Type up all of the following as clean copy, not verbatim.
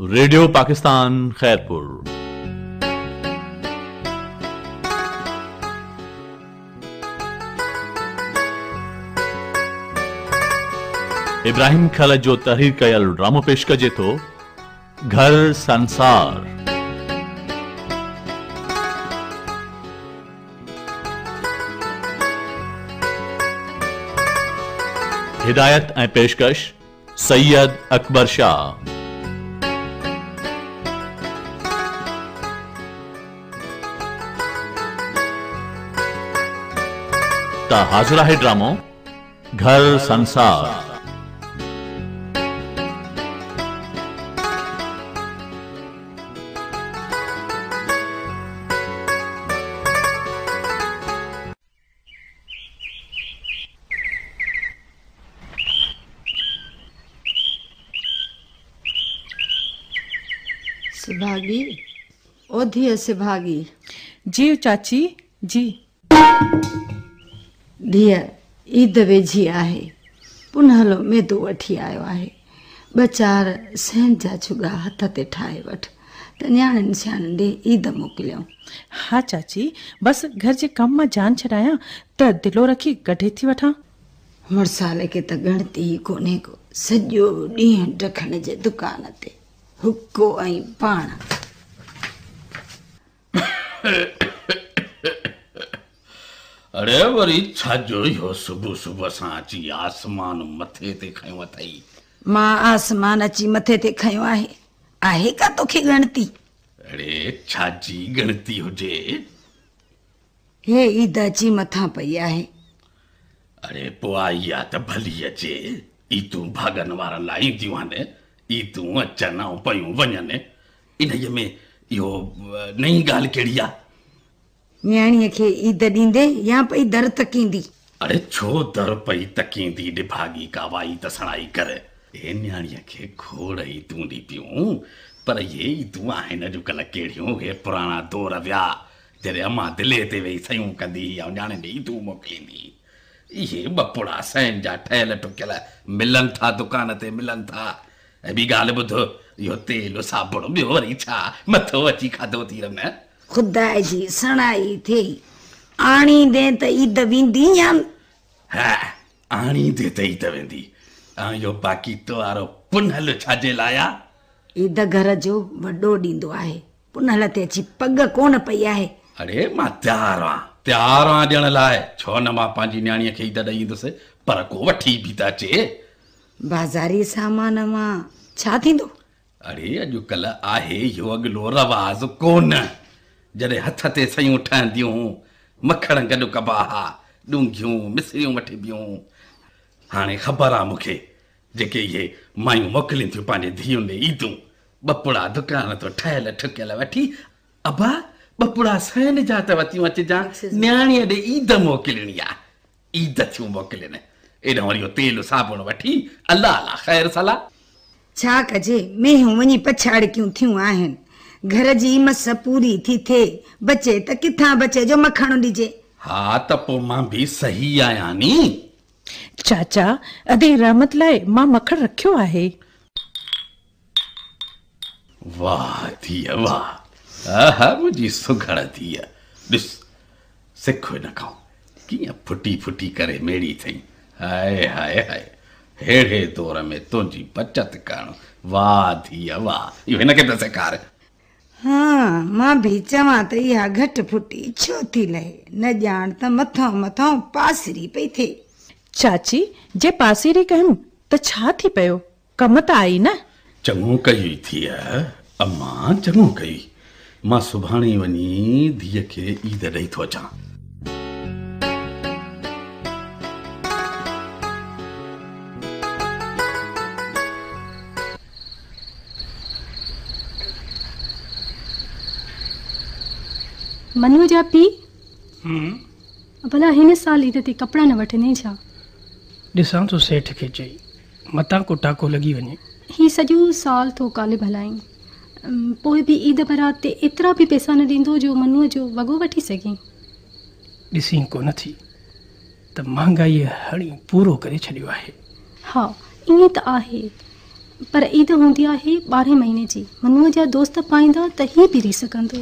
Radio Pakistan Khairpur. Ibrahim Khalat जो तहरीर कयल ड्रामो पेश कजे तो घर संसार। हिदायत ऐं पेशकश सैयद अकबर शाह। हाजिरा है ड्रामो घर संसार। सुभागी, ओ धिय सुभागी। जी चाची जी। धिय ईद वेझी आहे, पुनहलो मेदो वठी आयो आहे। ॿ चार सहन जा चुगा हथ ते ठाहे वठ त न्याणनि सियाणनि ॾे ईद मोकिलियूं। हाँ चाची, बस घर जे कम मां जान छॾायां त दिलो रखी कढे थी वठां। मुड़साले के त गणती ई कोन्हे को, सॼो ॾींहुं ढखण जे दुकान ते हुको ऐं पाण। अरे वरी छाजो इहो सुबुह सुबुह सां अची आसमान मथे ते खयो अथई। मां आसमान अची मथे ते खयो आहे का तोखे गणती? अरे छाजी गणती हुजे? हे ईद अची मथां पई आहे। अरे पोइ आई आहे त भली अचे। ई तूं भागन वारनि लाइ ईंदियूं आहिनि, ई तूं अचनि ऐं पयूं वञनि। इन्हीअ में इहो नई ॻाल्हि कहिड़ी आहे? न्याणीअ खे ईद ॾींदे या पई दर तकींदी? अरे छो दर पई तकींदी? डिभागी कावाई त सणाई कर। हे न्याणीअ खे खोड़ ई तूं ॾी पियूं, पर ये ई तूं आहिनि अॼुकल्ह कहिड़ियूं। हे पुराणा दौर विया जॾहिं अम्मा दिले ते वेही सयूं कंदी ऐं न्याणे ॾे तूं मोकिलींदी। इहे बपुड़ा सैन जा ठहियल ठुकियल मिलनि था, दुकान ते मिलनि था। ऐं ॿी ॻाल्हि ॿुध, इहो तेल साबुण ॿियो वरी छा मथो अची खाधो थी रहे। खुदा जी सणाई थिए आणींदे त ईद वेंदी या? हा, आणींदे त ईद वेंदी। ऐं इहो बाक़ी त्योहारो पुनहल छाजे लाइ आहे? ईद घर जो वॾो ॾींदो आहे, पुनहल ते अची पग कोन पई आहे। अरे मां तयार आहियां ॾियण लाइ। छो न मां पंहिंजी न्याणीअ खे ईद ॾेई ईंदुसि, पर को वठी बि त अचे। बाज़ारी सामान मां छा थींदो? अरे अॼुकल्ह आहे इहो अॻिलो रवाज़ कोन। जॾहिं हथ ते सयूं ठहंदियूं, मखण गॾु कबाहा, ॾूंघियूं मिसरियूं वठिबियूं। हाणे ख़बर आहे मूंखे, जेके इहे मायूं मोकिलिनि थियूं पंहिंजे धीउनि ॾे ईदूं, ॿपुड़ा दुकान तो ठहियल ठुकियल वठी अबा ॿपुड़ा सैन जा त वतियूं अचिजां। न्याणीअ ॾे ईद मोकिलणी आहे, ईद थियूं मोकिलिनि। एॾो वरी तेल साबुण वठी अलाह अलाह ख़ैर सलाह। छा कजे, मेहूं वञी पछाड़कियूं थियूं आहिनि। घर जी मस पूरी थी थिए, बचे त किथां बचे जो मखण ॾिजे। हा त पोइ मां बि सही आहियां नी। चाचा, अदे रहमत लाइ मां मखण रखियो आहे। वाह धीअ वाह, आहा मुंहिंजी सुघड़ धीअ। ॾिस सिखो न खाओ कीअं फुटी फुटी करे मेड़ी थई। हाय हाय हाय, हेड़े दौर में तुंहिंजी बचत करणु। वाह धीअ वाह, इहो हिनखे त सेखार। हाँ, मां भी चवां त इहा घटि फुटी छो थी लहे, न ॼाण त मथां पासिरी पई थिए। चाची, जे पासिरी कयूं त छा थी पियो, कम त आई न। चङो कई थी अम्मा, चङो कई। मां सुभाणे वञी धीअ खे ईद ॾेई थो अचां। मनु जा पी भला हिन साल ईद ते कपड़ा न वठने छा? ॾिसां तो सेठ खे चई मतां को टाको लॻी वञे। ही सॼो साल थो काले भलाई, पोइ बि ईद बरात ते एतिरा बि पैसा न ॾींदो जो मनुअ जो वॻो वठी सघे। ॾिसी कोन थी त महांगाई हणी पूरो करे छॾियो आहे। हा ईअं त आहे, पर ईद हूंदी आहे 12 महीने जी। मनुअ जा दोस्त पाईंदा त ही बि रही सघंदो।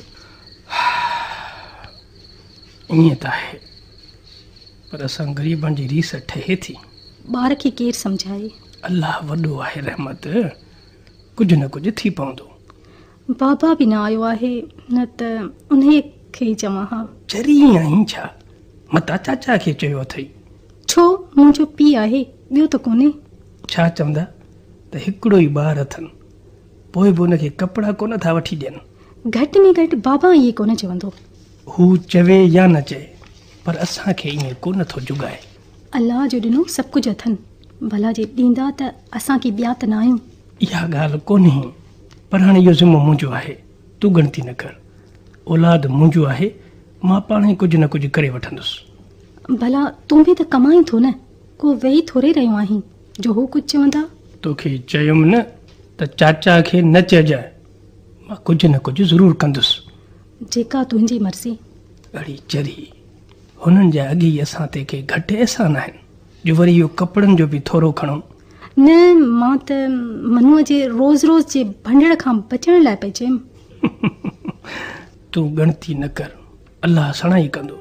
ईअं त आहे, पर असां ग़रीबनि जी रीस ठहे थी। ॿार खे केरु सम्झाए? अल्लाह वॾो आहे रहमत, कुझु न कुझु थी पवंदो। बाबा बि न आयो आहे, न त उन्हे खे ई चवां हा। चरी आहीं छा? मता चाचा खे चयो अथई। छो, मुंहिंजो पीउ आहे, ॿियो त कोन्हे। छा चवंदा त हिकिड़ो ई ॿार अथनि, पोइ बि हुनखे कपिड़ा कोन था वठी ॾियनि। घटि में घटि बाबा इहे कोन चवंदो। हू चवे या न चए, पर असांखे ईअं कोन थो जुगाए। अलाह जो ॾिनो सभु कुझु अथनि, भला जे ॾींदा त असांखे ॿिया त न आहियूं। इहा ॻाल्हि कोन्हे, पर हाणे इहो ज़िम्मो मुंहिंजो आहे, तूं गणती न कर। औलाद मुंहिंजो आहे, मां पाण ई कुझु न कुझु करे वठंदुसि। भला तूं बि त कमाई थो न, को वेही थोरे रहियो आहीं जो हू कुझु चवंदा। तोखे चयुमि न त चाचा खे न चइजाए, मां कुझु न कुझु ज़रूरु कंदुसि। जेका तुंहिंजी मर्ज़ी। अड़ी चरी, हुननि जा अॻे ई असां ते के घटि अहसान आहिनि जो वरी इहो कपिड़नि जो बि थोरो खणो। न, मां त मनुअ जे रोज़ रोज़ जे भंडड़ खां बचण लाइ पई चयमि। तूं गणती न कर, अल्लाह सणाई कंदो।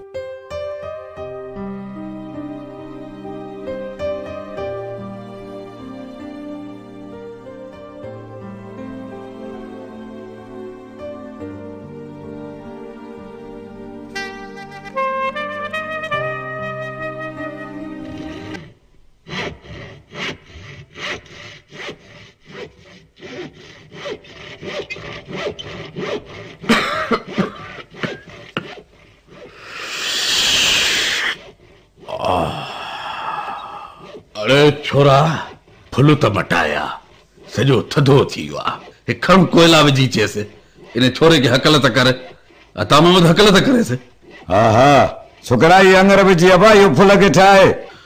अरे छोरा, फुल त मटाया, सॼो थधो थी वियो आहे। खण कोयला विझी चएसि, इन छोरे खे हकल त करे। अता मोहम्मद हकल त करेसि। हा हा, छोकरा ई अंगर विझी अबा, इहो फुल खे ठाहे।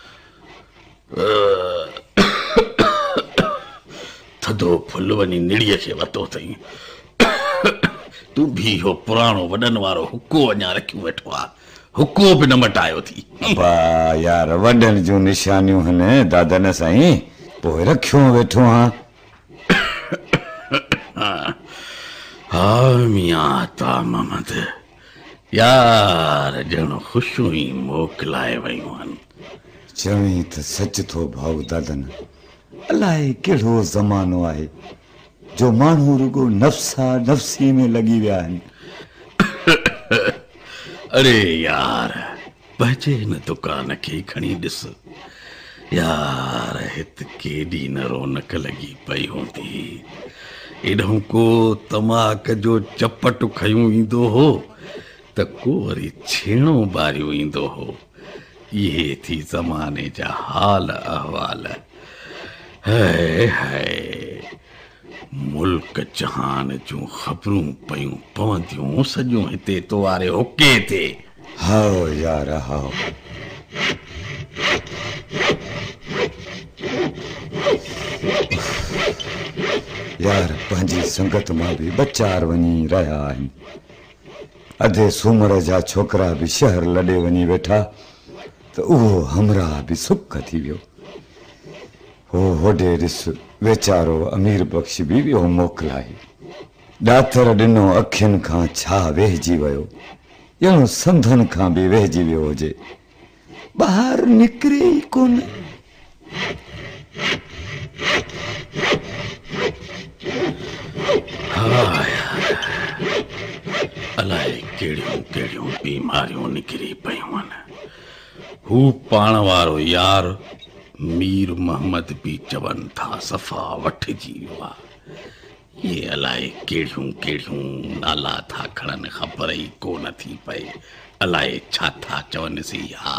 थधो फुल वञी निड़ीअ खे वरितो अथई। तूं बि इहो पुराणो वॾनि वारो हुको अञा रखियो वेठो आहे, हुको बि न मटायो थी। वाह यार, वॾनि जूं निशानियूं आहिनि दादन साईं, पोइ रखियो वेठो हा। हा मियां ता मोहम्मद यार, ॼण ख़ुशियूं ई मोकिलाए वयूं आहिनि। चवी त सच थो भाऊ दादन, अलाए कहिड़ो ज़मानो आहे जो माण्हू रुगो नफ़्सा नफ़्सी में लॻी विया आहिनि। अरे यार, पंहिंजे हिन दुकान खे खणी ॾिस यार, हिते केॾी न रौनक लॻी पई हूंदी। एॾो को तमाक जो चपट खयूं ईंदो हो त को वरी छेणो ॿारियो ईंदो हो। इहे थी ज़माने जा हाल अहवाल। हाय हाय, मुल्क जहान जूं ख़बरूं पयूं पवंदियूं सॼो हिते तो वारे हुके ते। हाओ यार हाओ। यार, पंहिंजी संगत मां बि ॿ चार वञी रहिया आहिनि। अधे सूमर जा छोकिरा बि शहर लॾे वञी वेठा त उहो हमरा बि सुख थी वियो। हो होॾे ॾिस, वेचारो अमीर बख़्श बि वियो मोकिलाए। ॾाथर ॾिनो अखियुनि खां छा वेहिजी वियो, ॼणो संधनि खां बि वेहिजी वियो हुजे, ॿाहिरि निकिरे ई कोन। अलाए कहिड़ियूं कहिड़ियूं बीमारियूं निकिरी पयूं आहिनि। हू पाण वारो यार मीर मोहम्मद बि चवनि था सफ़ा वठिजी वियो आहे। ये अलाए कहिड़ियूं कहिड़ियूं नाला था खणनि, ख़बर ई कोन थी पए। अलाए छा था चवनि सी। हा,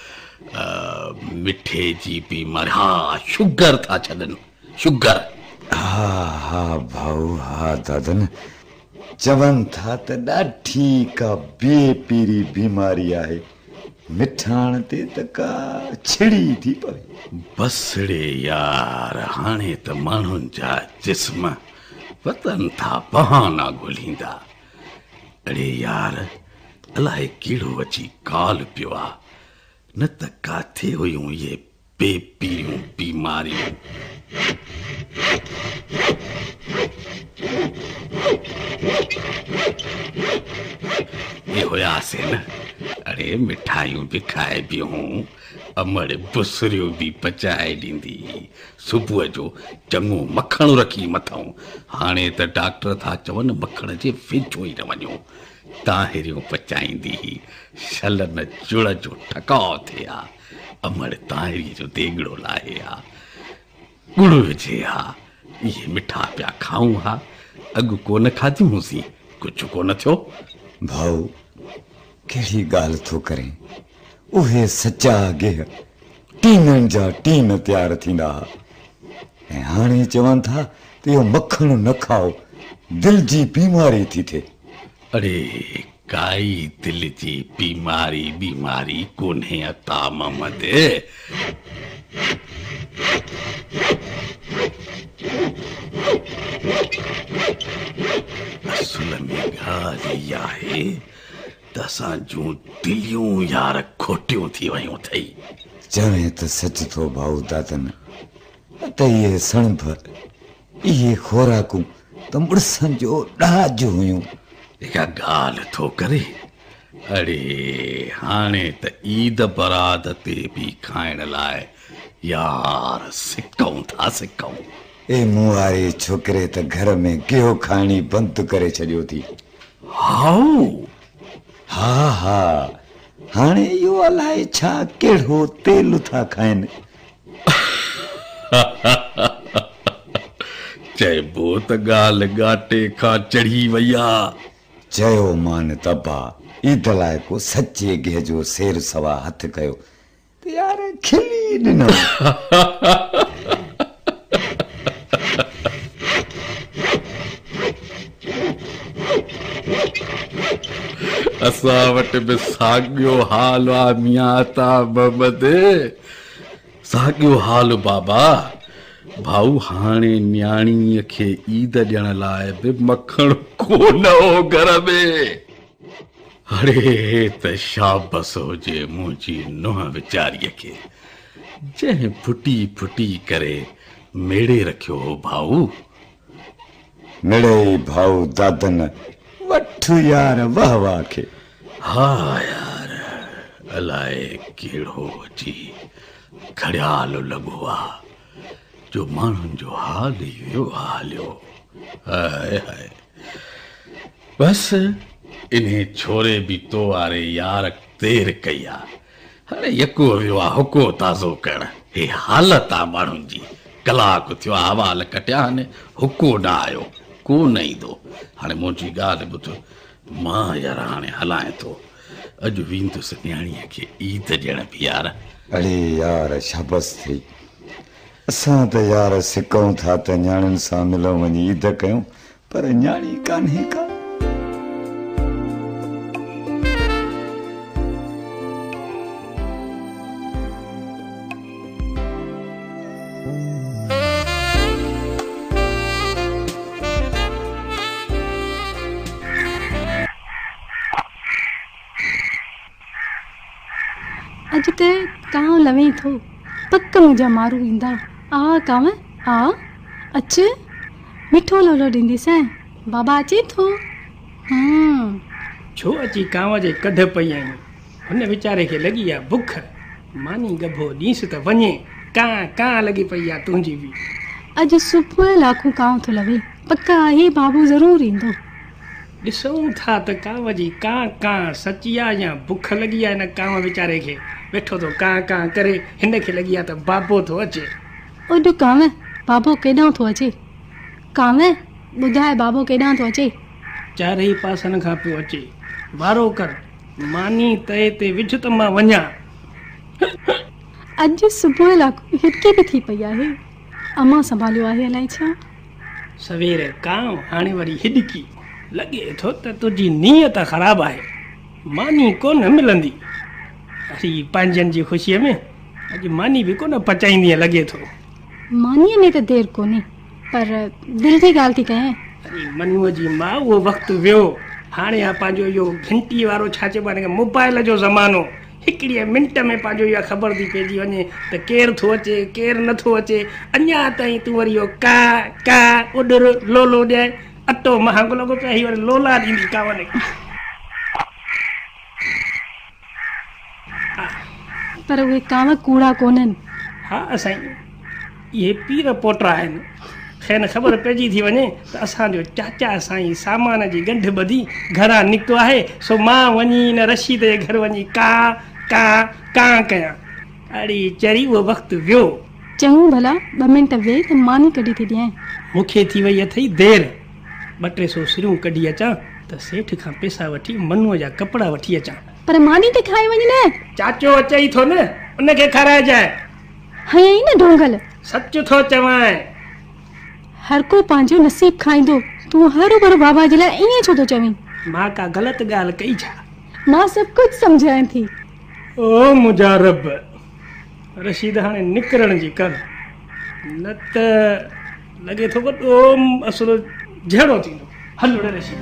मिठे जी बीमारी, हा शुगर था छॾनि, शुगर। हा हा भाऊ, हा दादन, चवनि था त ॾाढी का बेपीरी बीमारी आहे, मिठाण ते त का छिड़ी थी पवे। बसड़े यार, हाणे त माण्हुनि जा जिस्म वतन था बहाना ॻोल्हींदा। अड़े यार, अलाए कहिड़ो अची काल पियो आहे, न त काथे हुयूं इहे बेपीरियूं बीमारियूं। ये हुयासीं न, अरे मिठाइयूं बि खाए बियूं, अमड़ बुसरियूं बि पचाए ॾींदी, सुबुह जो चङो मखण रखी मथां। हाणे त डॉक्टर था चवनि मखण जे वेझो ई न वञो। ताहिरियूं पचाईंदी, छलन जुड़ जो ठकाउ थिए हा, अमड़ ताहिरी जो देगड़ो लाहे हा, गुड़ विझे हा, इहे मिठा पिया खाऊं हा। अॻु कोन खाधी हुसीं, कुझु कोन थियो। भाऊ कहिड़ी ॻाल्हि थो करे, उहे सचा गेह टीननि जा टीन तयारु थींदा हुआ, ऐं हाणे चवनि था त इहो मखण न खाओ, दिलि जी बीमारी थी थिए। अरे काई दिल जी बीमारी कोन्हे अता मोहम्मद। असुल में ॻाल्हि इहा आहे त असां जूं दिलियूं यार खोटियूं थी वियूं अथई। चवे त सच थो भाऊ दादन, त इहे सणभ इहे खोराकूं त मुड़सनि जो ॾाज हुयूं। जेका ॻाल्हि थो करे, अरे हाणे त ईद बरात ते बि खाइण लाइ यार सिकऊं था सिकऊं। ए मूं वारे छोकिरे त घर में गियो खाइणी बंदि करे छॾियो थी। हाउ हा हा, हाणे इहो अलाए छा कहिड़ो तेल था खाइनि। चइबो त ॻाल्हि ॻाटे खां चढ़ी वई आहे। चयो मान तबा ईद लाइ को सचे गिह जो सेर सवा हथ कयो त यार खिली ॾिनो। असां वटि बि साॻियो हाल आहे मियां अता मोहम्मद, साॻियो हाल बाबा। भाऊ हाणे न्याणीअ खे ईद ॾियण लाइ बि मखण कोन हो घर में। अरे त शाबस हुजे मुंहिंजी नुंहुं वीचारीअ खे, जंहिं फुटी फुटी करे मेड़े रखियो हो भाऊ। मिड़े भाऊ दादन वठ यार वाह वाह खे। हा यार, अलाए कहिड़ो जी घड़ियाल लॻो आहे जो माण्हुनि जो हाल ई वियो हालियो। हाय हाय, बस इन्हे छोरे बि तो वारे यार देर कई आहे। हाणे यको वियो आहे हुको ताज़ो करण। हे हालत आहे माण्हुनि जी। कलाक थियो आहे हवाल कटिया आहिनि, हुको न आयो, को न ईंदो। हाणे मुंहिंजी ॻाल्हि ॿुध, मां यार हाणे हलाए थो, अॼु वेंदुसि न्याणीअ खे ईद ॾियण बि यार। अरे यार शाबस थी, असां त यार सिकऊं था त न्याणियुनि सां मिलूं वञी ईद कयूं, पर न्याणी कान्हे का। अॼु त कांव लवे थो, पक मुंहिंजा मारू ईंदा। आ कांव आ, अच मिठो लोलो ॾींदीसि, बाबा अचे थो। छो अची कांव जे कढ पई आहीं? हुन वीचारे खे लॻी आहे बुख, मानी गभो ॾींसि त वञे, कां कां लॻी पई आहे तुंहिंजी बि। अॼु सुबुह लाखूं कांव थो लवे, पक आहे बाबू ज़रूरु ईंदो। ॾिसूं था त कांव जी कां कां सची आहे या बुख लॻी आहे। हिन कांव वीचारे खे वेठो थो कां कां करे, हिन खे लॻी आहे त बाबो थो अचे। ओॾो कांव, बाबो केॾां थो अचे? कांव ॿुधाए, बाबो केॾां थो अचे? चारई पासनि खां पियो अचे। वारो कर, मानी तए ते विझ त मां वञा। अॼु सुबुह लाखूं हिटकी बि थी पई आहे, अमां संभालियो आहे अलाए छा। सवेर कांव, हाणे वरी हिडकी। लॻे थो त तुंहिंजी नीयत ख़राबु आहे, मानी कोन मिलंदी। अरे पंहिंजनि जी ख़ुशीअ में अॼु मानी बि कोन पचाईंदी लॻे थो। मानीअ में त देरि कोन्हे, पर दिलि जी ॻाल्हि थी कयां। अरे मनुअ जी मां, उहो वक़्तु वियो। हाणे पंहिंजो इहो घंटी वारो छा चइबो आहे, मोबाइल जो ज़मानो। हिकिड़े मिंट में पंहिंजो इहा ख़बर थी पइजी वञे त केरु थो अचे केरु नथो अचे। अञा ताईं तूं वरी इहो का का उॾर लोलो ॾिए अटो महांगो लॻो पिया हीअ वरी लोला ॾींदी कांव ने। पर उहे कांव कूड़ा कोन्हनि। हा साईं इहे पीर पोटा आहिनि। खेनि ख़बर पइजी थी वञे त असांजो चाचा साईं सामान जी गंढ ॿधी घरां निकितो आहे, सो मां वञी न रशीद जे घर वञी का का का कयां। अड़ी चरी उहो वक़्तु वियो। चङो भला 2 मिंट वेह त मानी कढी थी ॾियां। मूंखे थी वई अथई देरि। 200-300 सिरूं कढी अचां त सेठ खां पैसा वठी मनुअ जा कपिड़ा वठी अचां। पर मानी त खाई वञ न। चाचो अचई थो न उनखे खाराइजांइ। हयई न ढोंगल। सच थो चवां। हर को पंहिंजो नसीब खाईंदो। तूं हर भर बाबा जे लाइ ईअं छो थो चवीं? मां का ग़लति ॻाल्हि कई छा? मां सभु कुझु सम्झायां थी। ओ मुंहिंजा रब रशीद हाणे निकिरण जी कर, न त लॻे थो वॾो असुर जहिड़ो थींदो। हल उड़े रशीद।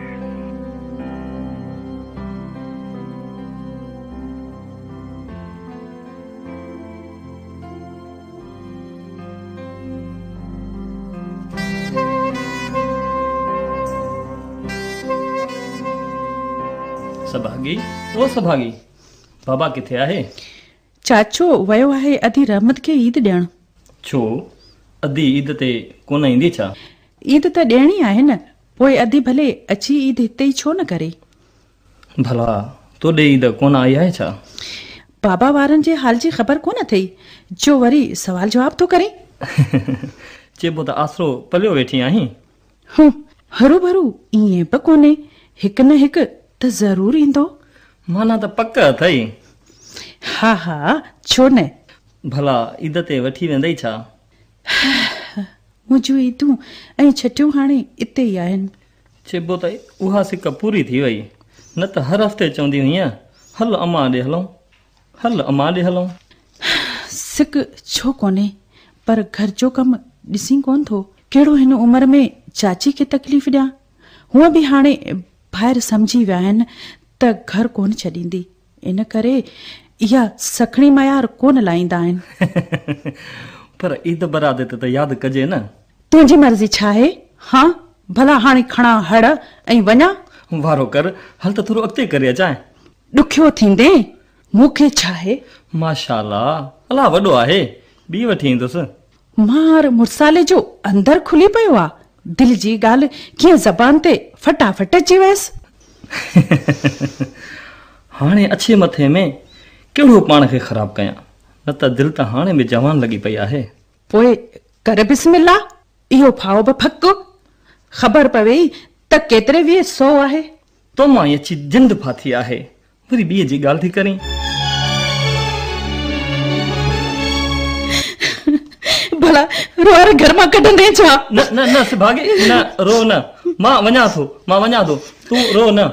सभागी ओ सभागी बाबा किथे आहे? चाचो वयो आहे अधी रहमत खे ईद ॾियण। छो अधी ईद ते कोन ईंदी छा? ईद त ॾियणी आहे न, पोइ अधी भले अची ईद हिते ई छो न करे। भला तोॾे ईद कोन आई आहे छा? बाबा वारनि जे हाल जी ख़बर कोन अथई जो वरी सवाल जवाब थो करे। चइबो त आसरो पलियो वेठी आहीं। हरू भरू ईअं बि कोन्हे, हिकु न हिकु त ज़रूर ईंदो। माना त पक अथई। हा हा छो न। भला ईद ते वठी वेंदई छा? मुंहिंजूं ईदूं ऐं छटियूं हाणे इते ई आहिनि। चइबो त उहा सिक पूरी थी वई, न त हर हफ़्ते चवंदी हुईं हल अम्मा ॾे हलूं, हल अम्मा ॾे हलूं। सिक छो कोन्हे, पर घर जो कमु ॾिसी कोन थो। कहिड़ो हिन उमिरि में चाची खे तकलीफ़ ॾियां। हूअं बि हाणे ॿाहिरि सम्झी विया आहिनि त घर कोन छॾींदी, इन करे इहा सखणी मयार कोन लाहींदा आहिनि। पर ईद बरादे त यादि कजे न। तुंहिंजी मर्ज़ी छा आहे? हा भला हाणे खणा हड़ ऐं वञा। वारो कर, हल त थोरो अॻिते करे अचां। ॾुखियो थींदे, मूंखे छा आहे। माशाअल्लाह अलाह वॾो आहे, ॿी वठी ईंदुसि। मार मुर्साले जो अंदर खुली पियो आहे। दिल जी ॻाल्हि कीअं ज़बान ते फटाफट अची वयसि। हाणे अच्छे मथे में कहिड़ो पाण खे ख़राब कयां, न त दिल त हाणे बि जवान लॻी पई आहे। पोइ कर बिस्मिल्लाह, इहो फाओ बि फक। ख़बर पवे त केतिरे 100 आहे। तो मां अची जिंद फाथी आहे, वरी ॿीअ जी ॻाल्हि थी करीं। भला रोअर घर मां कढंदे छा? न न न सिभागे न रो न, मां वञा थो, तूं रो न।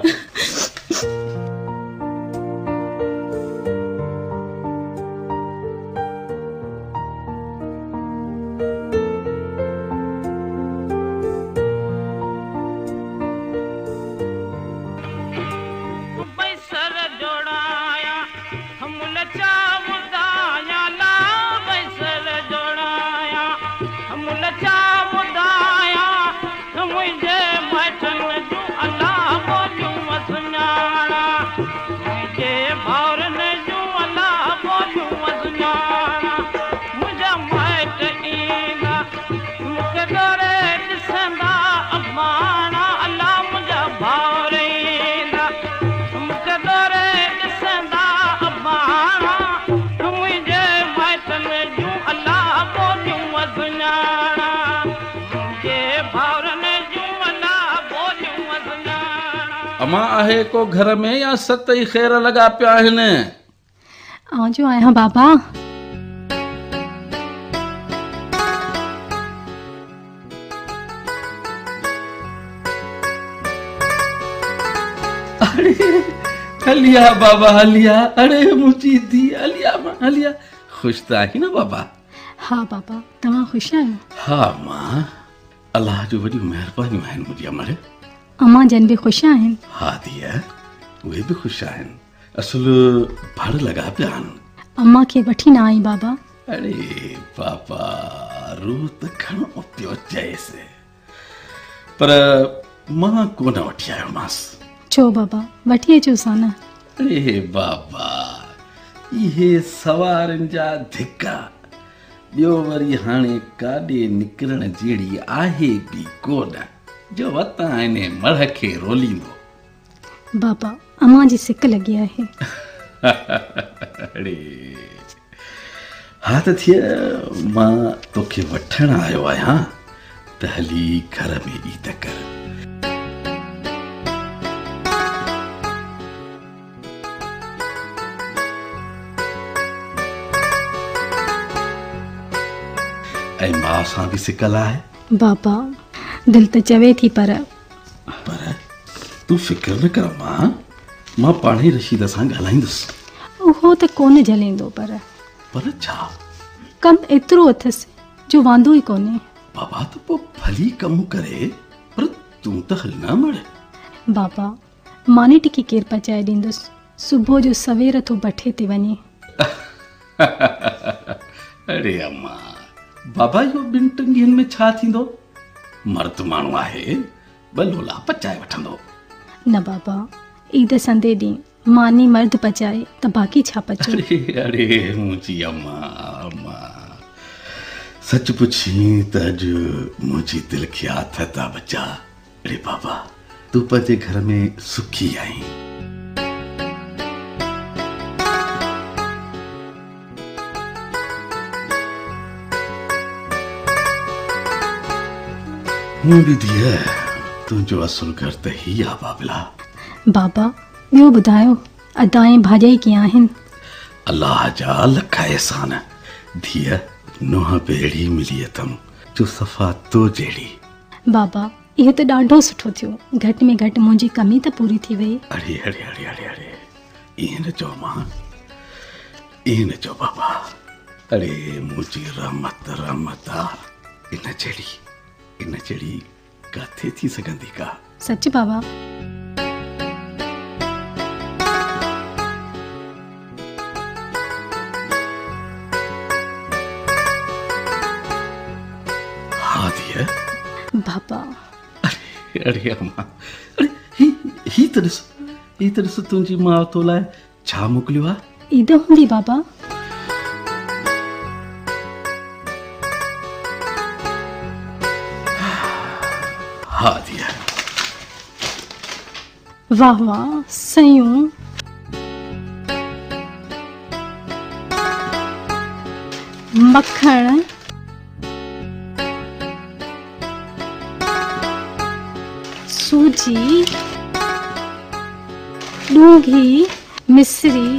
अमा आहे को घर में या सत ई ख़ैर लॻा पिया आहिनि? आऊं जो आहियां बाबा। अरे हलिया बाबा हलिया, अरे मुंहिंजी धी हलिया मां हलिया। ख़ुशि त आहीं न बाबा? हा बाबा, तव्हां ख़ुशि आहियो? हा मां, अलाह जो वॾियूं महिरबानियूं आहिनि मुंहिंजी अमर। अम्मा जन बि ख़ुशि आहिनि? हा धीअ, उहे बि ख़ुशि आहिनि। असुल भड़ लगा पिया आहिनि। अम्मा खे वठी न आई बाबा। अरे बाबा रूत खणो पियो चएसि, पर मां कोन वठी आयोमांसि। छो बाबा, वठी अचो सा न। अरे बाबा इहे सवारनि जा धिका, ॿियो वरी हाणे काॾे निकिरण जहिड़ी आहे बि कोन जो वतां हिन मड़ खे रोलींदो। बाबा अम्मा जी सिक लॻी आहे। अरे हा त थिए मां तोखे वठण आयो आहियां त हली घर में ईद कर। ऐं मां सां बि सिकल आहे। बाबा दिल त चवे थी पर तूं फिक्र न कर मां पाणे रशीद सां ॻाल्हाईंदुसि। उहो त कोन झलेंदो, पर छा कम एतिरो अथसि जो वांदो ई कोन्हे। बाबा त पोइ भली कमु करे, पर तूं त हल न मड़। बाबा मानी टिकी केर पचाए ॾींदुसि, सुबुह जो सवेर थो बठे ते वञे। अरे अम्मा बाबा इहो 2 ॾींहंनि में छा थींदो, मर्द माण्हू आहे, ॿ लोला पचाए वठंदो। न बाबा ईद संडे ॾींहुं मानी मर्द पचाए त बाक़ी छा पचो। अरे मुंहिंजी अम्मा सच पुछी त अॼु मुंहिंजी दिलि खे हथ था बचा। अरे बाबा तूं पंहिंजे घर में सुखी आहीं। हूं बि धीअ तुंहिंजो असुल घर त ही आहे बाबला। बाबा ॿियो ॿुधायो, अदाएं भाॼाई कीअं आहिनि? अलाह जा लख एहसान। धीअ नुंहुं बेड़ी मिली अथमि जो सफ़ा तो जहिड़ी। बाबा इहो त ॾाढो सुठो थियो, घटि में घटि मुंहिंजी कमी त पूरी थी वई। अरे अरे अरे अरे अरे ईअं न चओ मां, ईअं न चओ बाबा। अरे मुंहिंजी रहमत आहे, इन जहिड़ी काथे थी सघंदी का। सच बाबा। हाँ धीअ। बाबा अरे अम्मा, अरे ही त ॾिस तुंहिंजी माउ तो लाइ छा मोकिलियो आहे। ईद हूंदी बाबा। हाँ धीअ। वाह वाह सयूं, मक्खण, सूजी, ॾूघी, मिश्री।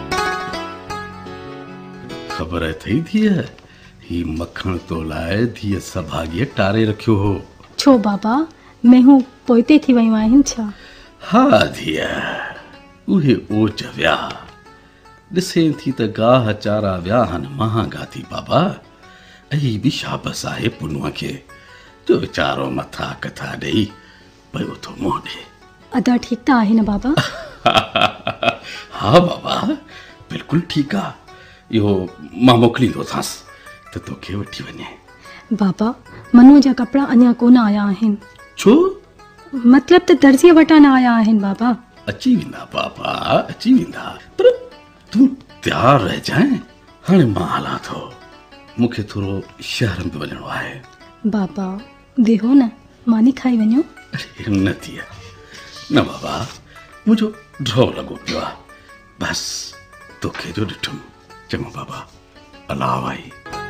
ख़बर अथई धीअ, ही मक्खण तो लाइ धीअ सभाॻीअ टारे रखियो हो। छो बाबा, मेहूं पोइते थी वियूं आहिनि छा? हा धीअ, उहे ओच विया, ॾिसें थी त गाह चारा विया आहिनि महांगा थी बाबा। ऐं बि शाबस आहे पुनूअ खे जो वीचारो मथा कथा ॾेई पियो थो मुंहुं ॾे। अदा ठीकु त आहे न बाबा? हा बाबा बिल्कुलु ठीकु आहे। इहो मां मोकिलींदोसांसि त तोखे वठी वञे। बाबा मनू जा कपिड़ा अञा कोन आया आहिनि। छो? मतलब त दर्जीअ वटां न आया आहिनि बाबा। अची वेंदा बाबा, अची वेंदा, पर तूं तयारु रहिजांइ। हाणे मां हलां थो, मूंखे थोरो शहर में वञिणो आहे। बाबा वेहो न, मानी खाई वञो। अरे न थिए न बाबा, मुंहिंजो ड्रॉ लॻो पियो आहे। बसि तोखे जो ॾिठुमि। चङो बाबा, अलाह भाई।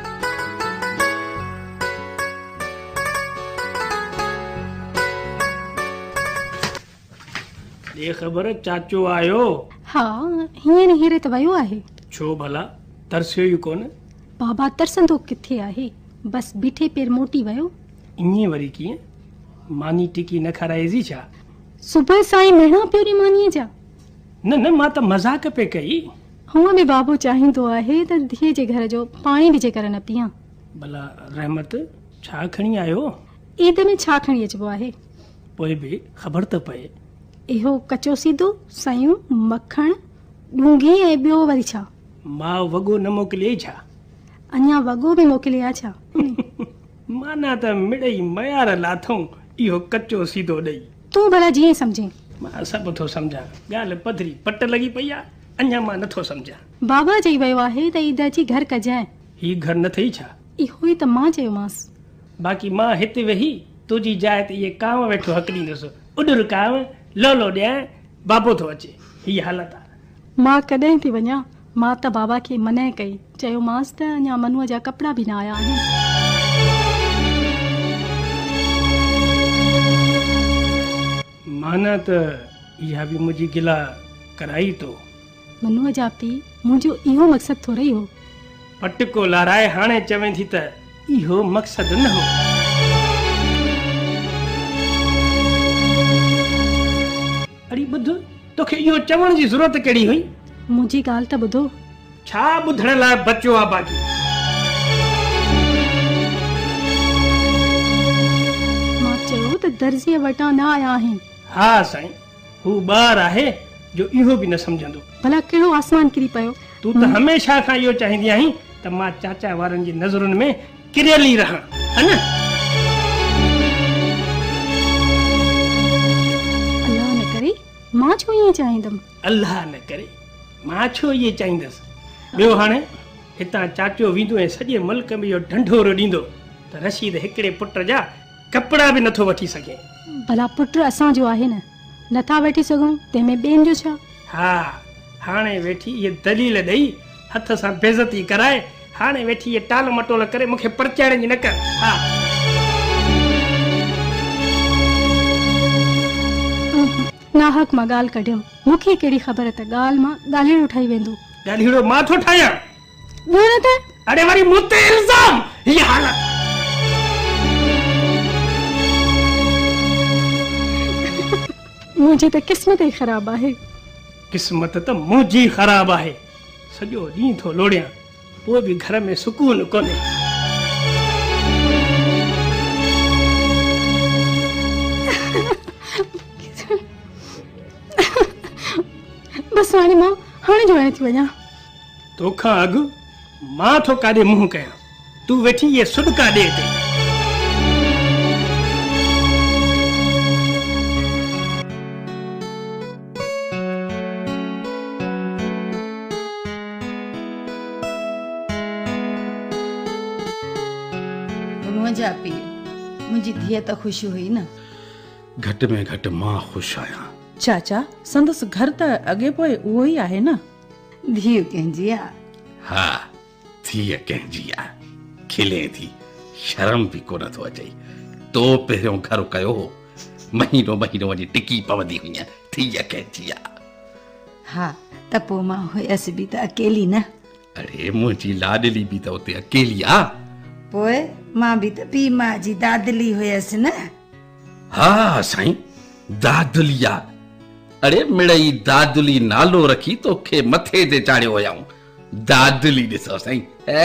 ये ख़बर चाचो आयो? हा हींअर हीरे त वियो आहे। छो भला तरसियो ई कोन? बाबा तरसंदो किथे आहे, बस बीठे पेर मोटी वियो। ईअं वरी कीअं? मानी टिकी न खाराइजी छा? सुबुह साईं महीना पियो मानीअ जा। न मां त मज़ाक पे कई। हूअं बि बाबू चाहींदो आहे त धीअ जे घर जो पाणी विझे करे न पियां। भला रहमत छा खणी आयो? ईद में छा खणी अचबो आहे? पोइ बि ख़बर त पए। इहो कचो सीधो, सयूं, मक्खण, डूंगी ऐं ॿियो वरी छा? मां वॻो न मोकिलियई छा? अञा वॻो बि मोकिलिया छा? माना त मिड़ई मयार लाथऊं इहो कचो सीधो ॾेई। तूं भला जीअं सम्झे। मां सभु थो सम्झां, ॻाल्हि पधरी पट लॻी पई आहे, अञा मां नथो सम्झां। बाबा चई वियो आहे त ईद अची घर कजांइ। ही घर न थई छा? इहो ई त मां चयोमांसि। बाक़ी मां हिते वेही तुंहिंजी जाइ ते इहे कांव वेठो हक ॾींदुसि, उॾुर कांव लोलो ॾियां बाबो थो अचे। हीअ हालत आहे। मां कॾहिं थी वञा? मां त बाबा खे मना कई, चयोमांसि त अञा मनुअ जा कपिड़ा बि न आया आहिनि। माना त इहा बि मुंहिंजी गिला कराई तो। मनुअ जा पीउ मुंहिंजो इहो मक़सदु थोरी हो। पटको लाराए हाणे चवें थी त इहो मक़सदु न हो। अड़ी ॿुध, तोखे इहो चवण जी ज़रूरत कहिड़ी हुई? मुंहिंजी ॻाल्हि त ॿुधो। छा ॿुधण लाइ बचियो आहे बाक़ी? मां चयो त दर्जीअ वटां न आया आहिनि। हा साईं, हू ॿार आहे जो इहो बि न सम्झंदो। भला कहिड़ो आसमान किरी पियो? तूं त हमेशह खां इहो चाहींदी आहीं त मां चाचा वारनि जी नज़रुनि में किरियल ई रहां, है न? अल्लाह न करे मां छो ईअं चाहींदमि? अल्लाह न करे मां छो इहे चाहींदसि? ॿियो हाणे हितां चाचो वेंदो ऐं सॼे मुल्क में इहो ढंढोरो ॾींदो त रशीद हिकिड़े पुट जा कपिड़ा बि नथो वठी सघे। भला पुट असांजो आहे न, नथा वठी सघूं, तंहिंमें ॿियनि जो छा? हा, हाणे वेठी इहे दलील ॾेई हथ सां बेइज़ती कराए, हाणे वेठी इहे टाल मटोल करे मूंखे परचाइण जी न कर। हा, नाहक मां ॻाल्हि कढियमि, मूंखे कहिड़ी ख़बर त ॻाल्हि मां ॻाल्हिड़ो ठही वेंदो। ॻाल्हिड़ो मां थो ठाहियां? न त अड़े वरी मूं ते इल्ज़ाम। हीअ हालत मुंहिंजी त क़िस्मत ई ख़राब आहे। क़िस्मत त मुंहिंजी ख़राब आहे। सॼो ॾींहुं थो लोड़ियां, पोइ बि घर में सुकून कोन्हे। बसि हाणे मां हाणे जो थी वञा। तोखां अॻु मां थो काॾे मुंहुं कयां, तूं वेठी इहे सुॾका ॾे ते। मुंहिंजा पीउ, मुंहिंजी धीअ त ख़ुशि हुई न? घटि में घटि मां ख़ुशि आहियां। चाचा, संदसि घर त अॻे पोइ उहो ई आहे न? धीउ कंहिंजी आहे? हा, धीअ कंहिंजी आहे, खिले थी, शर्म बि कोन थो अचे। तो पहिरियों घर कयो हो, महीनो महीनो वञी टिकी पवंदी हुई, धीअ कंहिंजी आहे। हा, त पोइ मां हुयसि बि त अकेली न? अरे मुंहिंजी लाडली बि त उते अकेली आहे। पोइ मां बि त पीउ मां जी दादली हुयसि न? हा साईं, दादली आहे। अरे मिड़ई दादली नालो रखी तोखे मथे ते चाढ़ियो हुयऊं। दादली ॾिसो साईं,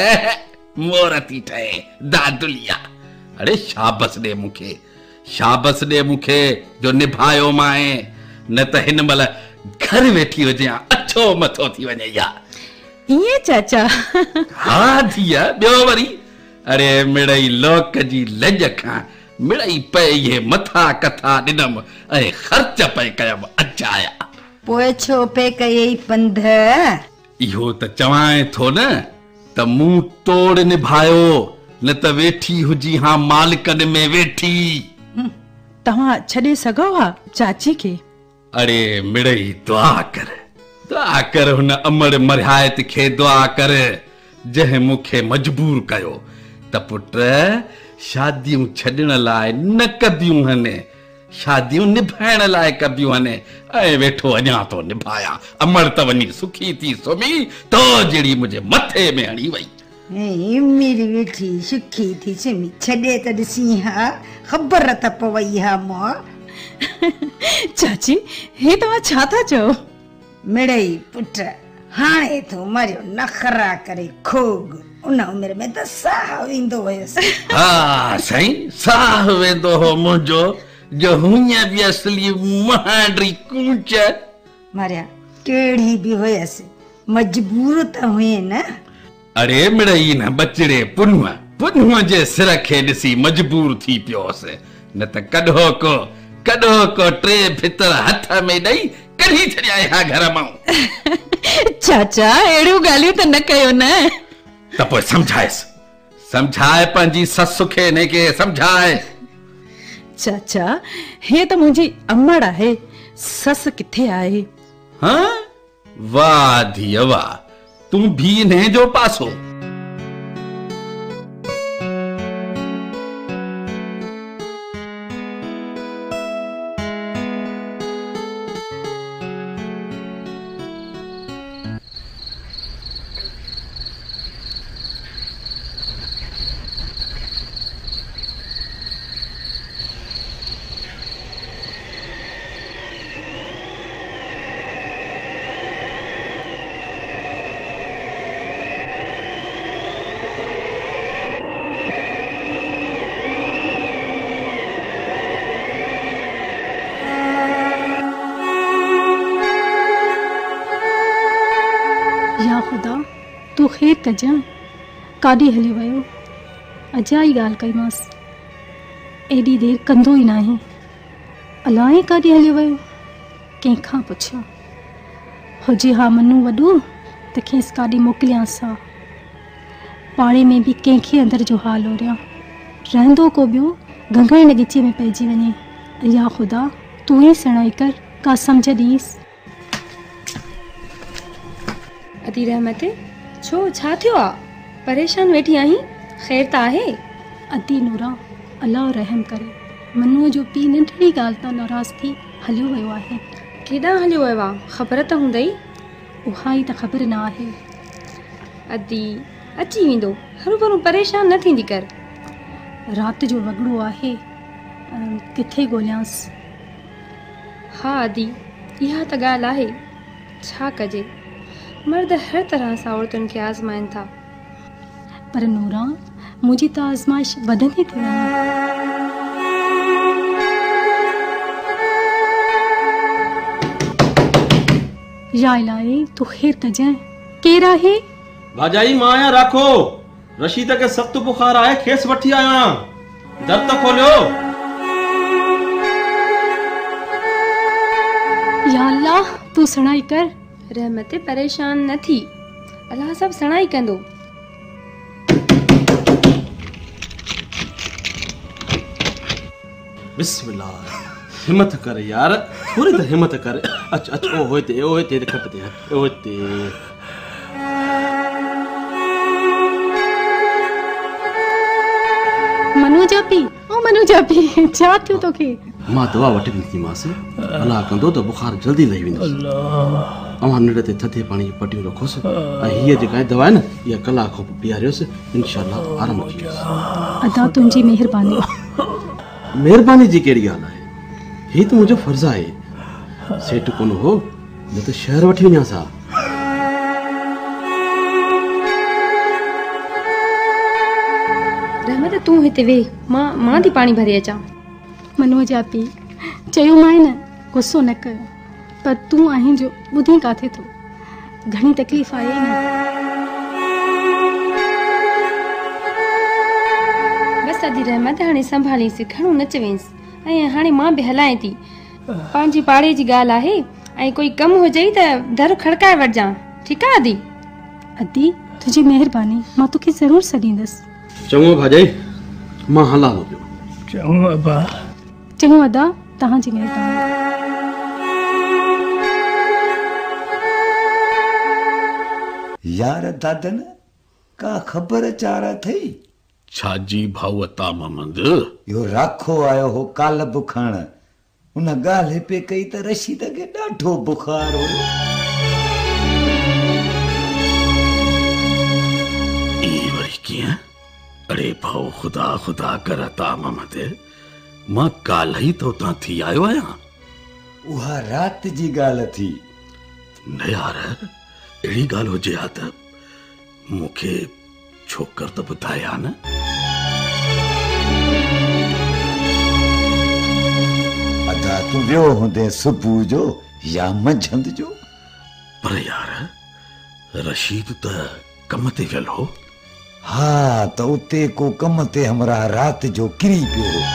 मोर थी ठहे दादली आहे। अरे शाबस ॾे मूंखे, शाबस ॾे मूंखे जो निभायो माए, न त हिन महिल घर वेठी हुजे अछो मथो थी वञे। या ईअं चाचा? हा धीअ, ॿियो वरी। अरे मिड़ई लोक जी लज खां मिड़ई पे ये मथा कथा ॾिनमि ऐं ख़र्च पे कयमि अचाया। पोइ छो पे कयई पंध? इहो त चवां थो न त मूं तोड़ निभायो, न त वेठी हुजी हा मालिकनि में वेठी। तव्हां छॾे सघो हा चाची खे? अरे मिड़ई दुआ कर, दुआ कर, हुन अमर मरिहायत खे दुआ कर जंहिं मूंखे मजबूर कयो त पुट शादियूं छॾण लाइ न कबियूं हने, शादियूं निभाइण लाइ कबियूं हने, ऐं वेठो अञा तो निभाया। अमर त वञी सुखी थी सुमी, तो जहिड़ी मुंहिंजे मथे में हणी वई। मेरी वेठी सुखी थी सुमी, छॾे त ॾिसी हा, ख़बर त पवई हा मां। चाची, हे तव्हां छा था चओ? मिड़ई पुट, हाणे तो मरियो नखरा करे खोग, उन उमिरि में त साह वेंदो हुयसि। हा साईं, साह वेंदो हो मुंहिंजो, जो हुईअ बि असली महांडी कूच। मारिया, केड़ी भी हुयसि, मजबूर त हुए न। अरे मिड़ई न बचड़े पुन्नुआ जे सिर खे ॾिसी मजबूर थी पियोसि, न त कॾो को टे भितर हथ में ॾेई कढी छॾिया हा घर मां। चाचा अहिड़ियूं ॻाल्हियूं त न कयो न। त पोइ समझाए पंहिंजी ससु खे, ने के समझाए। चाचा हे त मुंहिंजी अमड़ आहे, सस किथे आहे? हाँ वाह धीअ वाह, तूं भी ने जो पासो। या खुदा तू ख़ैर कजां, काॾे हली वियो? अजाई ॻाल्हि कईमांसि, एॾी देरि कंदो ई नाहे, अलाए काॾे हली वियो। कंहिंखां पुछां, हुजे हा मनु वॾो त खेसि काॾे मोकिलियांसि हा। पाड़े में बि कंहिंखे अंदरि जो हाल ओरियां, रहंदो को ॿियो गंगाई नगीचे में पइजी वञे। या खुदा तूं ई सणाई कर, का सम्झ ॾींसि। अदी रहमत, छो छा थियो आहे? परेशान वेठी आहीं? ख़ैर त आहे? अदी नूरा, अल्लाह रहम करे, मनुअ जो पीउ नंढड़ी ॻाल्हि तां नाराज़ थी हलियो वियो आहे। केॾां हलियो वियो आहे? ख़बर त हूंदई। उहा ई त ख़बर न आहे। अदी अची वेंदो, हरू भरू परेशान न थींदी कर। राति जो वॻड़ो आहे, किथे ॻोल्हियांसि? हा अदी, इहा त ॻाल्हि आहे। छा कजे, मर्द हर तरह सां औरतुनि खे आज़माइनि था। पर नूरा, मुंहिंजी त आज़माइश वधंदी थी वञे। या इलाही तूं ख़ैर कजांइ, केरु आहे? भाजाई मां आहियां राखो, रशीद खे सख़्तु बुखार आहे, खेसि वठी आयो आहियां, दर त खोलियो। या अल्लाह तूं सणाई कर। रहमत परेशान न थी, अल्लाह सभु सणाई कंदो। बिस्मिल्लाह, हिम्मत कर यार, थोड़ी त हिम्मत कर। अच ओ होते खट ते होते। मनु जापी छा थियो तोखे? मां दवा वठी ॾिनी मांसि, अल्लाह कंदो त बुखार जल्दी लही वेंदो। अवां निड़ ते थधे पाणी जी पटियूं रखोसि, ऐं हीअ जेका दवा आहे न, इहा कलाक खां पीआरियोसि, इंशाअल्लाह आराम थी वेंदो। अदा तुंहिंजी महिरबानी। महिरबानी जी कहिड़ी ॻाल्हि आहे? हीअ त मुंहिंजो फर्ज़ आहे। सेठ कोन हो, न त शहर वठी वञांसि हा। रहमत तूं हिते वेह, मां थी पाणी भरे अचां। मनु जा पी चयोमांइ न, गुस्सो न कयो, पर तूं आहीं जो ॿुधी काथे थो, घणी तकलीफ़ आहे न। बसि अदी रहमत, हाणे संभालींसि, घणो न चवेंसि। ऐं हाणे मां बि हलाएं थी, पंहिंजी पाड़े जी ॻाल्हि आहे, ऐं कोई कमु हुजेई त दर खड़काए वठिजांइ, ठीकु आहे अदी? अदी तुंहिंजी महिरबानी, मां तोखे ज़रूरु सॾींदसि। चङो भाॼाई, मां हलां थो पियो। चङो अबा। चङो अदा, तव्हांजी महिरबानी। यार दादन, का ख़बर चारा थई? छाजी भाऊ अता मोहम्मद? यो राखो आयो हो काल बुखाण, उन ॻाल्हि पे कई त रशीद खे ॾाढो बुखार हो। ई वरी कीअं? अरे भाऊ, खुदा कर अता मोहम्मद, मां काल्ह ई तो तां थी आयो आहियां। उहा राति जी ॻाल्हि थी। न यार, अहिड़ी ॻाल्हि हुजे हा त मूंखे छोकर त ॿुधाया न। अदा तूं वियो हूंदे सुबुह जो या मंझंदि जो? पर यार रशीद त कम ते वियल हो। हा त उते को कम ते हमरा रात जो किरी पियो हो।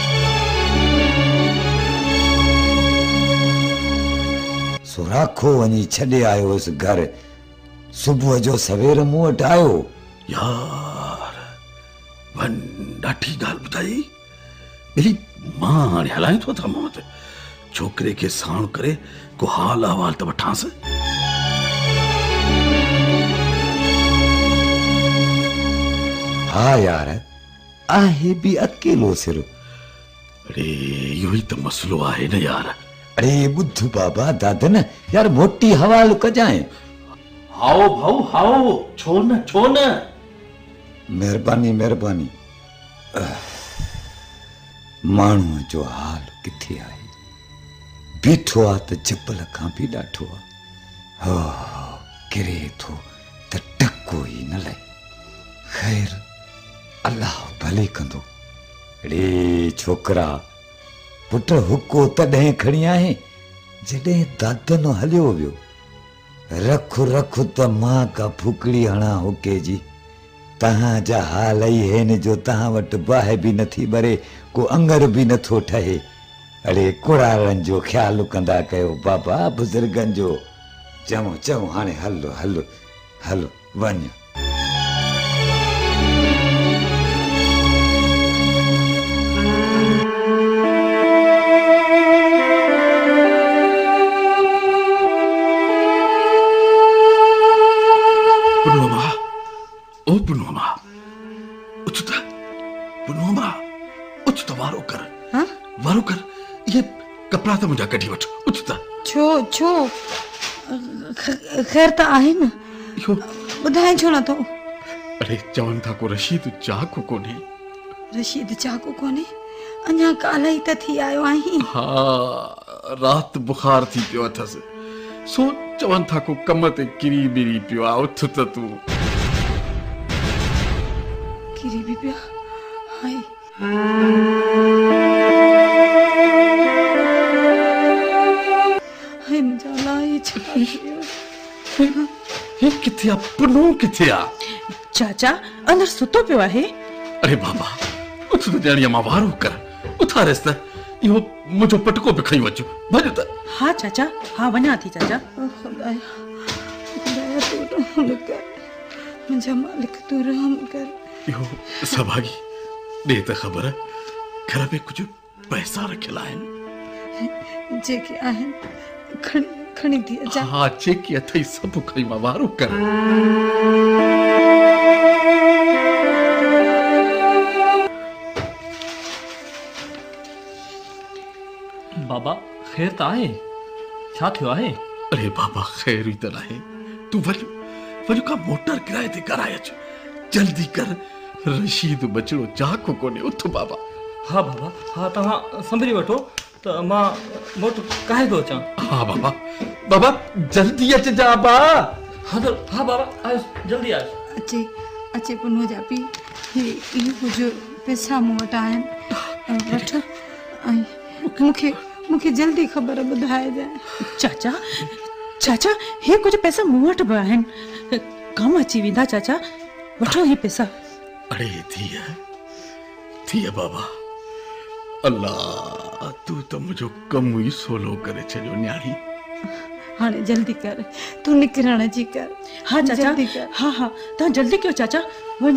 सो राखो वञी छॾे आयो हुअसि घर। सुबुह जो सवेर मूं वटि आयो। यार वन ॾाढी ॻाल्हि ॿुधाई। मिली मां हाणे हलाए थो था मूं वटि। छोकिरे खे साण करे को हाल अहवाल त वठांसि। हा यार आहे बि अकेलो सिर। अरे इहो ई त मसलो आहे न यार। अरे ॿुध बाबा दादन यार मोटी हवाल कजाए। हाओ भाऊ हाओ, छो न छो न। महिरबानी महिरबानी। माण्हूअ जो हाल किथे आहे? बीठो आहे त जबल खां बि ॾाढो आहे। हो किरे थो त टको ई न लहे। ख़ैर अल्लाह भले कंदो। अड़े छोकरा पुट हुको तॾहिं खणी आहे जॾहिं दादनो हलियो वियो। रख रख त मां का फुकड़ी हणा हुके जी। तहां जा हाल ई आहिनि जो तहां वटि बाहि बि नथी ॿरे, को अंगर बि नथो ठहे। अड़े कुड़ारनि जो ख़्यालु कंदा कयो बाबा बुज़ुर्गनि जो। चऊं चऊं हाणे हलो हलो हलो वञ। वारो कर ये कपड़ा तो मुझा कढी वठ। उठता छो छो खैर त आहे न। ॿुधाए छो नथो? अरे चवनि था को रशीद चाकू कोन्हे। रशीद चाकू कोन्हे? अञा काल्ह ई त थी आयो आहीं। हा रात बुखार थी पियो अथसि। सो चवनि था को कम ते किरी बिरी पियो आहे। उथ त तूं। किरी बि पियो? हाय हे किथे आ? पुनू किथे आ? चाचा अंदर सुतो पियो आहे। अरे बाबा उथ त ॾियणी मां वारो कर। उथारेस त। इहो मुंहिंजो पटको बि खई वञो। भॼ त। हा चाचा हा वञा थी चाचा। खुदा तू रहम कर। मुंहिंजा मालिक तू रहम कर। इहो सभागी ॾे त ख़बर घर में कुझु पैसा रखियल आहिनि। जेके आहिनि खणी थी अचां। हा जेके अथई सभु खणी मां वारो कर। बाबा ख़ैर त आहे? छा थियो आहे? अरे बाबा ख़ैर ई त नाहे। तूं वञ का मोटर किराए ते कराए अच। जल्दी कर। रशीद बचड़ो चाकू कोन्हे। उथ बाबा। हा बाबा हा तव्हां संभरी वठो त मां मोटर काहे थो अचां। हा बाबा बाबा जल्दी अच जा बा। हा त हा बाबा आयो जल्दी आयो। अचे अचे पुनू जा पी। इहो कुझु पैसा मूं वटि आहिनि वठ। ऐं मूंखे जल्दी ख़बर ॿुधाइजांइ। चाचा चाचा हे कुझु पैसा मूं वटि बि आहिनि। कम अची वेंदा चाचा। वठो हे पैसा। अरे थिए बाबा। अल्लाह तू तो मुझो कम ही सोलो करे छॾियो न्याणी। हाणे जल्दी कर। तू निकिरण जी कर। हा चाचा जल्दी कर। हा हा तव्हां जल्दी कयो चाचा। वञो।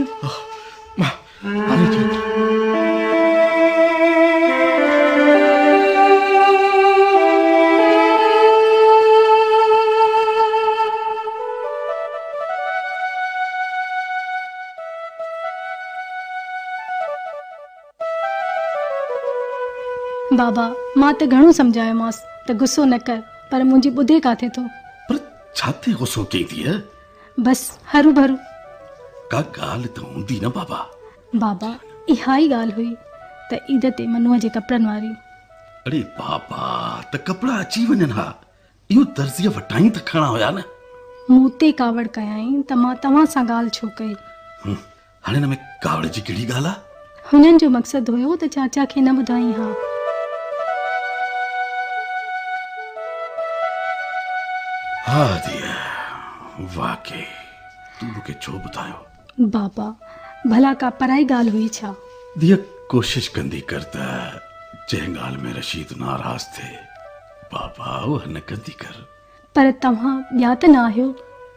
बाबा मां त घणो सम्झायोमांसि त गुस्सो न कर, पर मुंहिंजी ॿुधे काथे थो। पर छाते गुस्सो कई थी है? बस हरू भरू का ॻाल्हि त हूंदी न बाबा। बाबा इहा ई ॻाल्हि हुई त ईद ते मनुअ जे कपिड़नि वारी। अरे बाबा त कपिड़ा अची वञनि हा। इहो दर्जीअ वटाई त खणा हुया न। मूं ते कावड़ कयाई त मां तव्हां सां ॻाल्हि छो कई? हाणे न में कावड़ जी कहिड़ी ॻाल्हि आहे? हुननि जो मक़सदु हुयो त चाचा खे न ॿुधाई हा। हाँ दिया, वाकई तू मूंखे छो ॿुधायो? बाबा भला का पराई ॻाल्हि हुई छा? दिया कोशिश कंदी कर त जंहिं ॻाल्हि में रशीद नाराज़ थे बाबा उहा न कंदी कर। पर तव्हां ॿिया त न आहियो।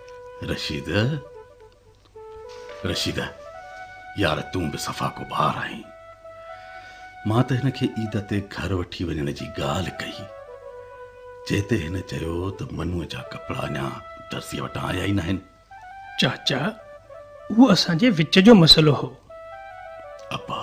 रशीद यार तूं बि सफ़ा को ॿार आहीं। मां त हिन खे ईद ते घर वठी वञण जी ॻाल्हि कई, जेते हिन चयो त मनुअ जा कपिड़ा अञा दर्सीअ वटां आया ई न आहिनि। चाचा उहो असांजे विच जो मसइलो हो। अबा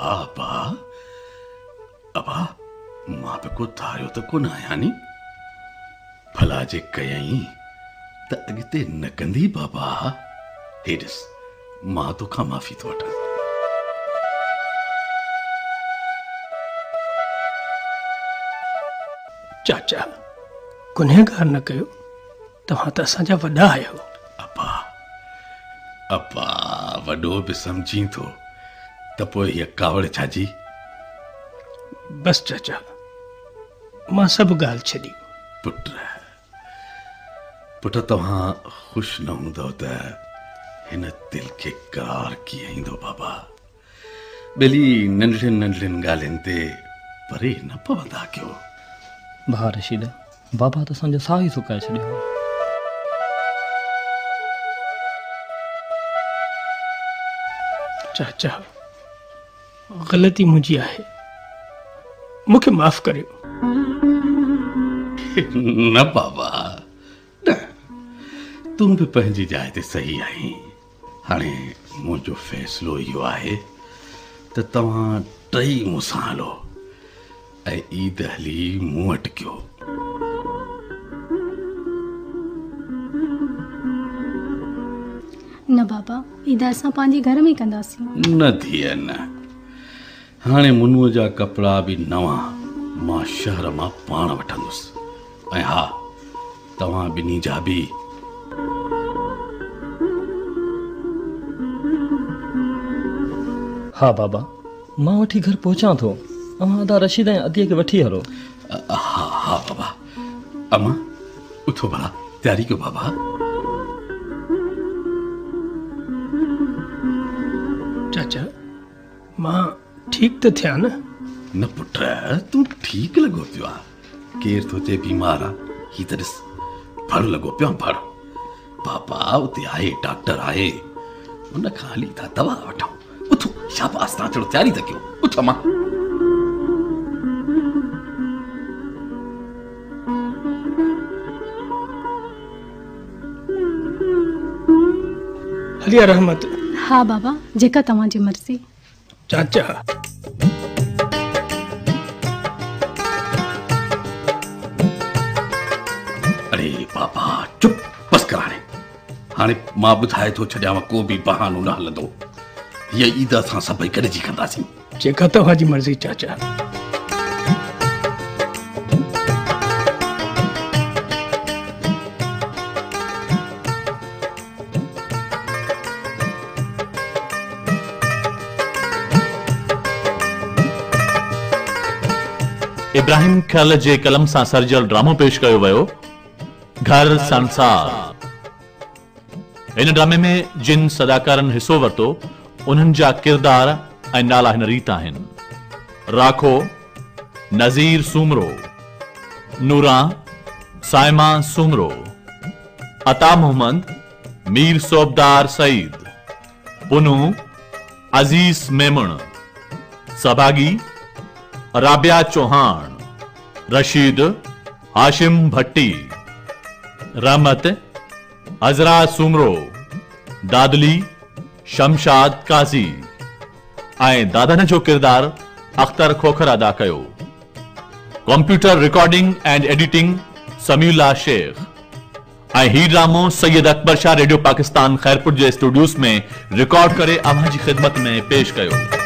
मां बि को धारियो त कोन आहियां नी। भला जे कयई त अॻिते न कंदी बाबा। हे ॾिस मां तोखां माफ़ी थो वठां। चाचा गुनहगार न कयो, तव्हां त असांजा वॾा आहियो। अब्बा वॾो बि सम्झी थो त पोइ हीअ कावड़ छाजी? बस चाचा मां सभु ॻाल्हि छॾी। पुट तव्हां ख़ुशि न हूंदव त हिन दिलि खे करार कीअं ईंदो बाबा? ॿेली नंढड़ियुनि ॻाल्हियुनि ते परे न पवंदा कयो। भाउ रशीद बाबा त असांजो साह ई सुकाए छॾियो। चाचा ग़लती मुंहिंजी आहे, मूंखे माफ़ करियो। न बाबा न, तूं बि पंहिंजी जाइ ते सही आहीं। हाणे मुंहिंजो फ़ैसिलो इहो आहे त तव्हां टई मूंसां हलो ऐं ईद हली मूं वटि कयो। न बाबा ईद असां पंहिंजे घर में कंदासीं। न धीअ न, हाणे मुनुअ जा कपिड़ा बि नवां मां शहर मां पाण वठंदुसि। ऐं हा तव्हां ॿिन्ही जा बि। हा बाबा मां वठी घर पहुचां थो। अव्हां अदा रशीद ऐं अदीअ खे वठी हलो। हा बाबा। अम्मा उथो भला, तयारी कयो बाबा। चाचा मां ठीक त थिया न? न पुट तूं ठीक लॻो पियो आहे। केर थो चए बीमार आहे? ही त ॾिस फड़ लॻो पियो फड़। बाबा उते आहे डॉक्टर आहे, उन खां हली था दवा वठूं। उथो शाबाश, तव्हां चलो तयारी त कयो। उथो मां। हलिया रहमत। हा बाबा जेका तव्हांजी मर्ज़ी। चाचा अरे बाबा चुप बस कर। हाणे मां ॿुधाए थो छॾियांव, को बि बहानो न हलंदो। हीअ ईद असां सभई गॾिजी कंदासीं। जेका तव्हांजी मर्ज़ी चाचा। इब्राहिम ख्याल जे कलम सां सर्जल ड्रामो पेश कयो वियो घर संसार। इन ड्रामे में जिन सदाकारनि हिस्सो वरितो उन्हनि जा किरदार ऐं नाला हिन रीत आहिनि: राखो नज़ीर सूमरो, नूरा साइमा सूमरो, अता मोहम्मद मीर सोबदार सईद, पुनू अजीज मेमण, सभागी राबिया चौहान, रशीद हाशिम भट्टी, रहमत अजरा सूमरो, दादली शमशाद काजी ऐं दादन जो किरदार अख्तर खोखर अदा कयो। Computer recording and editing Samiullah Sheikh. ऐं ही ड्रामो सैयद अकबर शाह रेडियो पाकिस्तान खैरपुर जे स्टूडियोस में रिकॉर्ड करे अव्हां जी ख़िदमत में पेश कयो।